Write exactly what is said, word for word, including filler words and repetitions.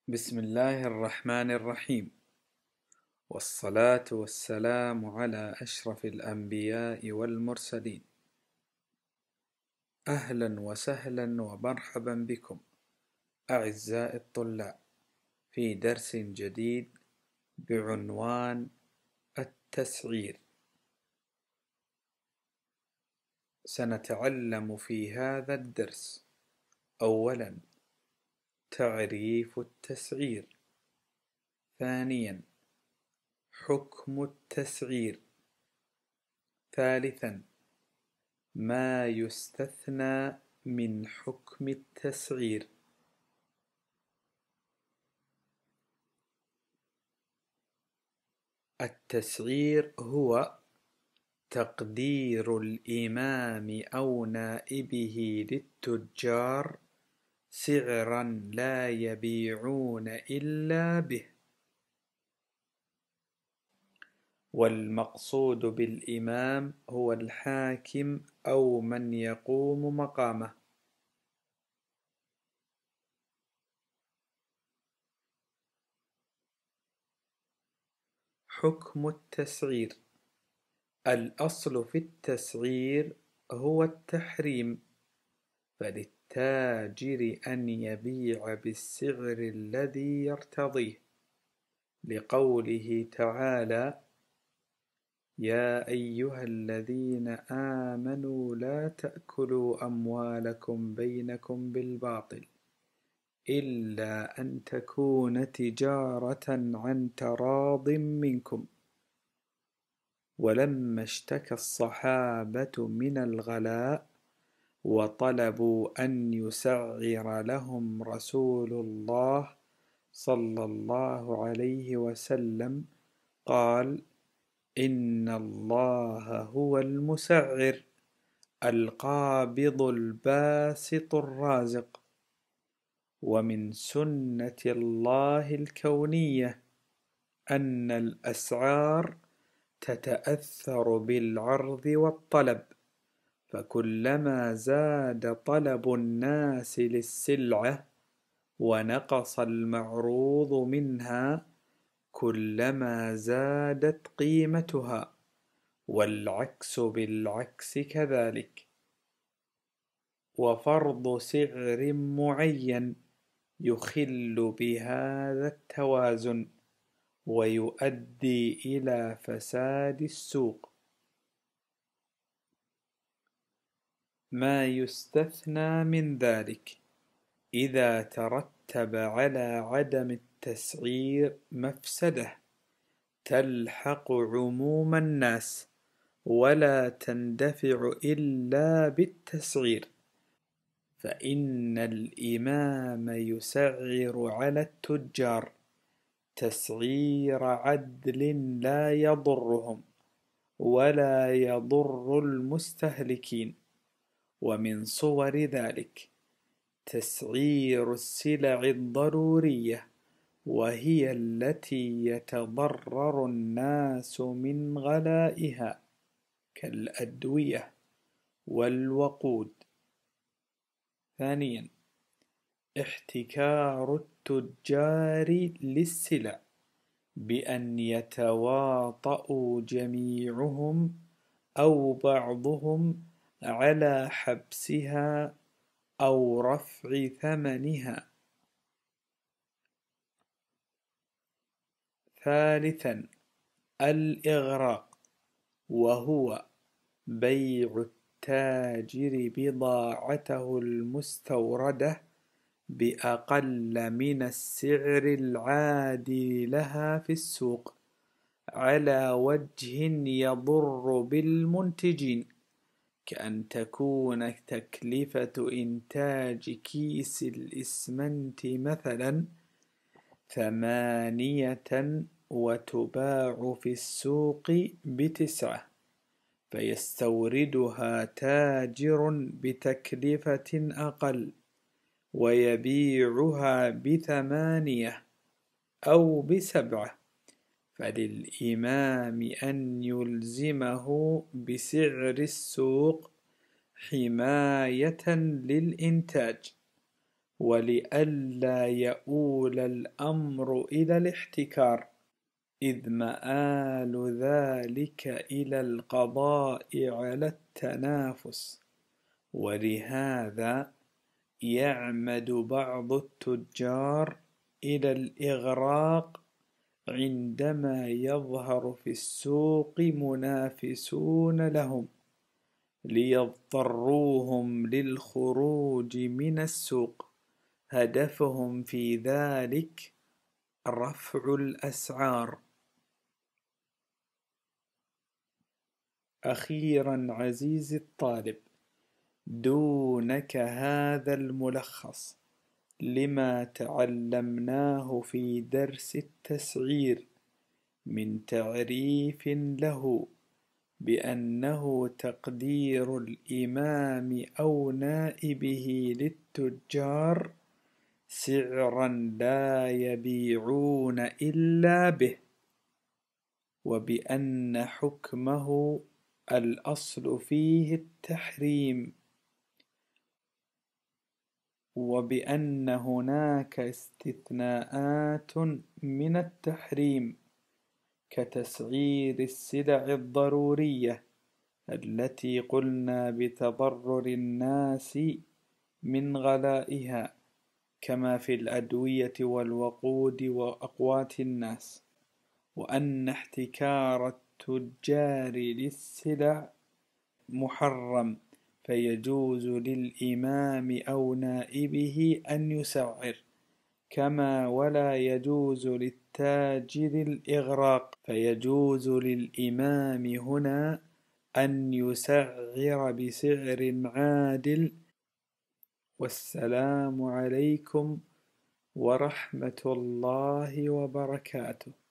بسم الله الرحمن الرحيم، والصلاة والسلام على أشرف الأنبياء والمرسلين. أهلا وسهلا ومرحبا بكم أعزائي الطلاب في درس جديد بعنوان التسعير. سنتعلم في هذا الدرس أولا تعريف التسعير، ثانيا حكم التسعير، ثالثا ما يستثنى من حكم التسعير. التسعير هو تقدير الإمام أو نائبه للتجار سعرا لا يبيعون إلا به، والمقصود بالإمام هو الحاكم أو من يقوم مقامه. حكم التسعير: الأصل في التسعير هو التحريم، فللتاجر أن يبيع بالسعر الذي يرتضيه، لقوله تعالى: يا أيها الذين آمنوا لا تأكلوا أموالكم بينكم بالباطل إلا أن تكون تجارة عن تراض منكم. ولما اشتكى الصحابة من الغلاء وطلبوا أن يسعر لهم رسول الله صلى الله عليه وسلم قال: إن الله هو المسعر القابض الباسط الرازق. ومن سنة الله الكونية أن الأسعار تتأثر بالعرض والطلب، فكلما زاد طلب الناس للسلعة ونقص المعروض منها كلما زادت قيمتها، والعكس بالعكس كذلك. وفرض سعر معين يخل بهذا التوازن ويؤدي إلى فساد السوق. ما يستثنى من ذلك: إذا ترتب على عدم التسعير مفسدة تلحق عموم الناس ولا تندفع إلا بالتسعير، فإن الإمام يسعر على التجار تسعير عدل لا يضرهم ولا يضر المستهلكين. ومن صور ذلك تسعير السلع الضرورية، وهي التي يتضرر الناس من غلائها كالأدوية والوقود. ثانيا احتكار التجار للسلع بأن يتواطؤوا جميعهم أو بعضهم على حبسها أو رفع ثمنها. ثالثا الإغراق، وهو بيع التاجر بضاعته المستوردة بأقل من السعر العادي لها في السوق على وجه يضر بالمنتجين، كأن تكون تكلفة إنتاج كيس الإسمنت مثلا ثمانية وتباع في السوق بتسعة، فيستوردها تاجر بتكلفة أقل ويبيعها بثمانية أو بسبعة، فللإمام أن يلزمه بسعر السوق حماية للإنتاج، ولئلا يؤول الأمر إلى الاحتكار، إذ مآل ذلك إلى القضاء على التنافس. ولهذا يعمد بعض التجار إلى الإغراق عندما يظهر في السوق منافسون لهم، ليضطروهم للخروج من السوق، هدفهم في ذلك رفع الأسعار. أخيرا عزيزي الطالب، دونك هذا الملخص لما تعلمناه في درس التسعير من تعريف له بأنه تقدير الإمام أو نائبه للتجار سعرا لا يبيعون إلا به، وبأن حكمه الأصل فيه التحريم، وبأن هناك استثناءات من التحريم كتسعير السلع الضرورية التي قلنا بتضرر الناس من غلائها، كما في الأدوية والوقود وأقوات الناس، وأن احتكار التجار للسلع محرم، فيجوز للإمام أو نائبه أن يسعر، كما ولا يجوز للتاجر الإغراق، فيجوز للإمام هنا أن يسعر بسعر عادل. والسلام عليكم ورحمة الله وبركاته.